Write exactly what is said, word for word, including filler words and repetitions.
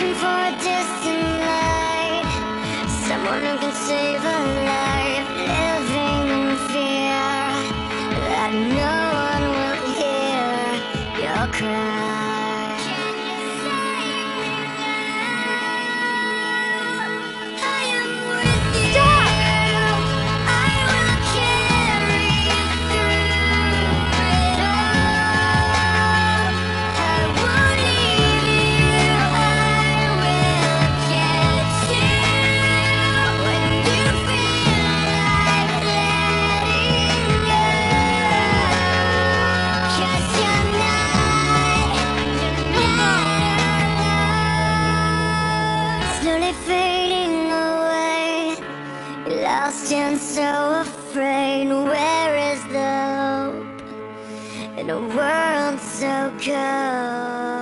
searching for a distant light, someone who can save a life, living in fear that no one will hear your cry. Can you save me now? I am with you. Stop! I will carry you through it all. I won't leave you. I will get you when you feel like letting go. 'Cause you're not, you're not alone. Slowly fading away, lost and so afraid. Where is the hope in a world so cold?